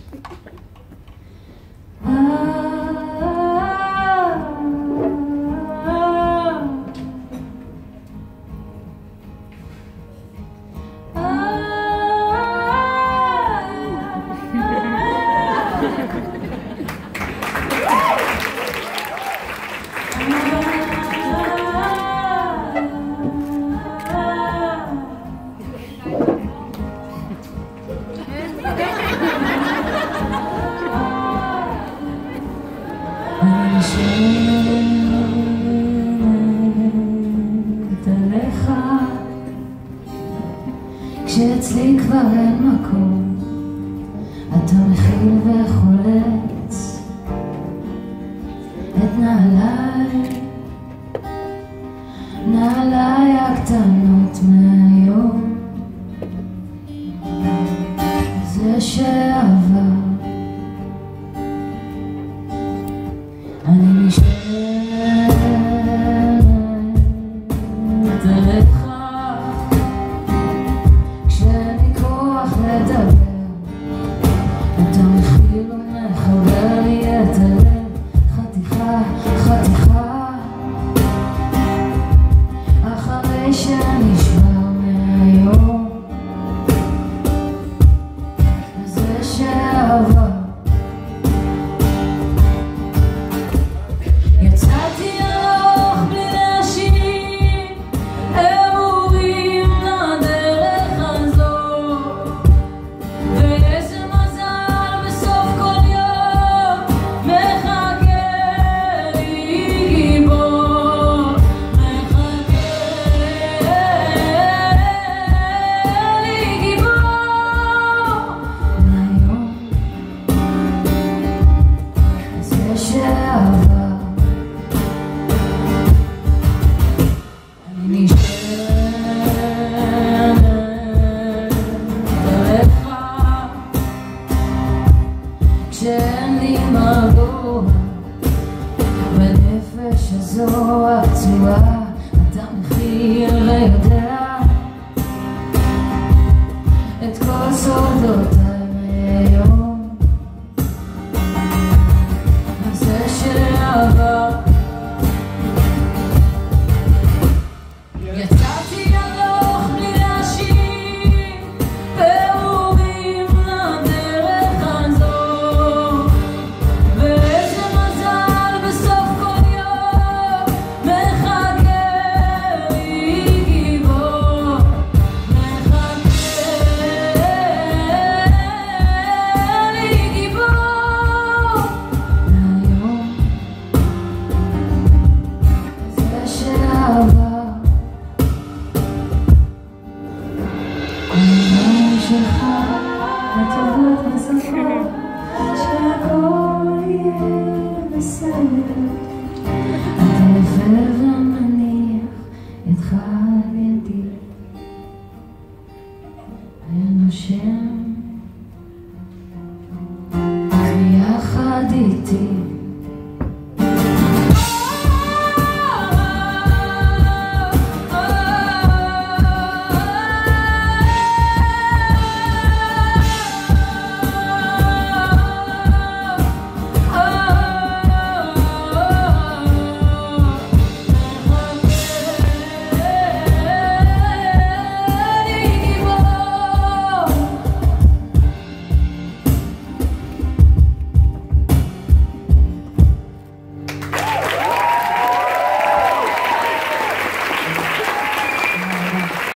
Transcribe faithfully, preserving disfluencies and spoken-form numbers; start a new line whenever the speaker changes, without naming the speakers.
אני נשארת עליך כשאצלי כבר אין מקום, אתה מכיל וחולץ את נעליי, נעליי הקטנות מהיום, זה שעבר. אני נשארת עליך כשאין לי כוח לדבר, אתה מכיל ומחבר לי את הלב חתיכה חתיכה, אחרי שנשבר מהיום, זה שעבר. כשאין לי מרגוע בנפש הזו הפצועה, אתה מכיר ויודע את כל סודותיי מהיום, זה שעבר. יצאתי הלוך בלי להשיב פעורים לדרך הזו, ואיזה מזל בסוף כל יום מחכה לי גיבור, מחכה לי גיבור מהיום, זה שעבר. העיניים שלך הטובות בסופו שהכל יהיה בסדר, אתה יפה ומניח ידך על ידי ונושם ביחד איתי.